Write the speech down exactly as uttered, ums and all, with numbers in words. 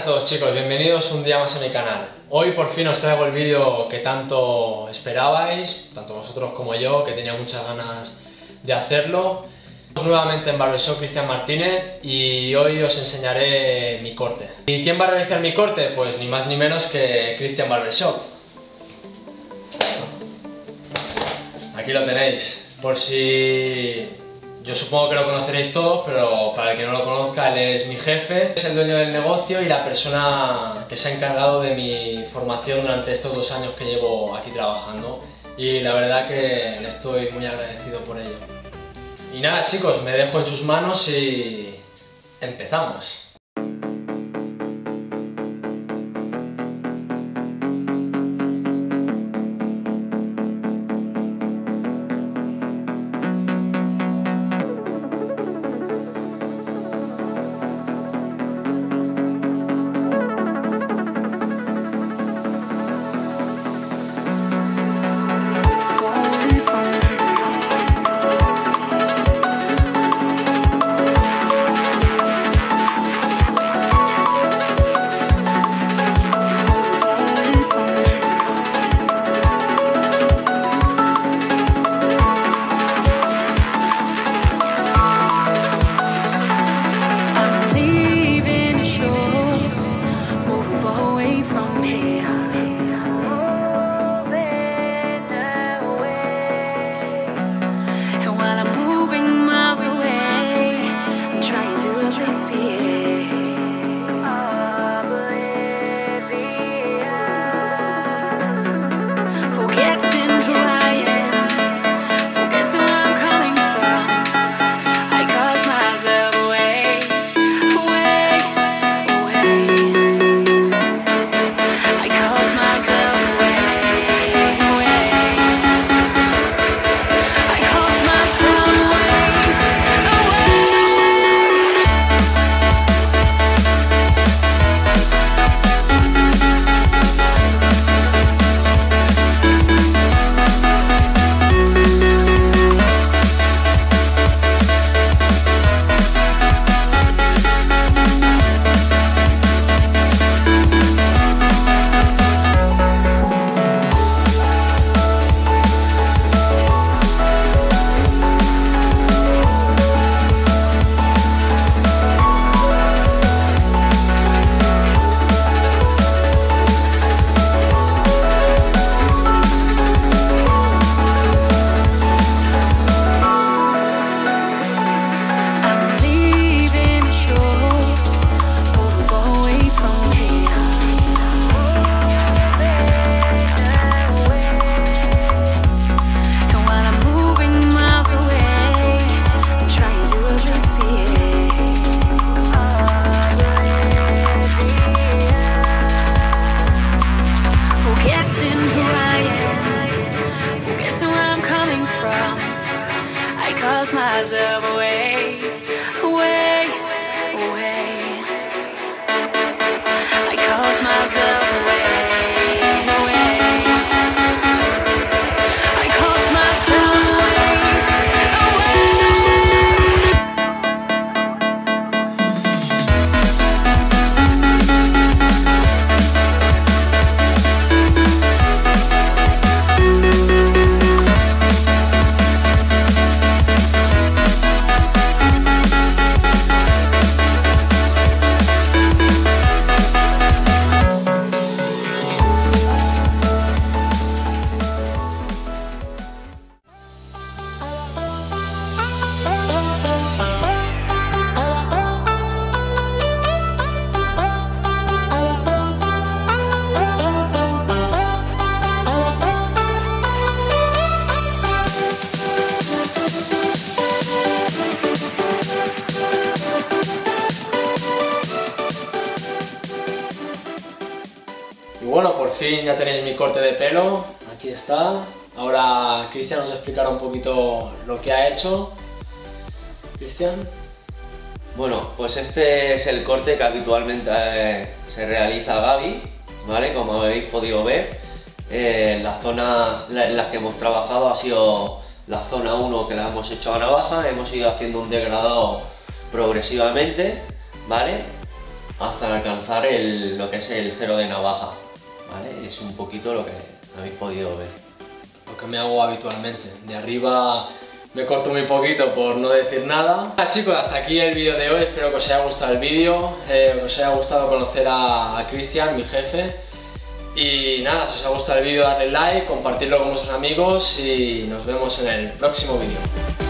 todos chicos, bienvenidos un día más a mi canal. Hoy por fin os traigo el vídeo que tanto esperabais, tanto vosotros como yo, que tenía muchas ganas de hacerlo. Estamos nuevamente en Barbershop Cristian Martínez y hoy os enseñaré mi corte. ¿Y quién va a realizar mi corte? Pues ni más ni menos que Cristian Barbershop. Aquí lo tenéis, por si... Yo supongo que lo conoceréis todos, pero para el que no lo conozca, él es mi jefe, es el dueño del negocio y la persona que se ha encargado de mi formación durante estos dos años que llevo aquí trabajando, y la verdad que le estoy muy agradecido por ello. Y nada chicos, me dejo en sus manos y empezamos. Myself away, away, away. I cause myself away, away. I cause myself Y bueno, por fin ya tenéis mi corte de pelo, aquí está. Ahora Cristian os explicará un poquito lo que ha hecho. Cristian. Bueno, pues este es el corte que habitualmente eh, se realiza a Gaby, ¿vale? Como habéis podido ver, eh, la zona en la que hemos trabajado ha sido la zona uno, que la hemos hecho a navaja, hemos ido haciendo un degradado progresivamente, ¿vale? hasta alcanzar el, lo que es el cero de navaja, ¿vale? Es un poquito lo que habéis podido ver. Lo que me hago habitualmente. De arriba me corto muy poquito por no decir nada. Nada, chicos, hasta aquí el vídeo de hoy. Espero que os haya gustado el vídeo, eh, que os haya gustado conocer a, a Cristian, mi jefe. Y nada, si os ha gustado el vídeo, dadle like, compartirlo con vuestros amigos y nos vemos en el próximo vídeo.